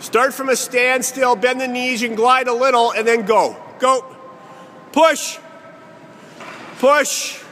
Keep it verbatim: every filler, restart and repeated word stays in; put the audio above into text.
Start from a standstill, bend the knees, and glide a little, and then go. Go. Push. Push.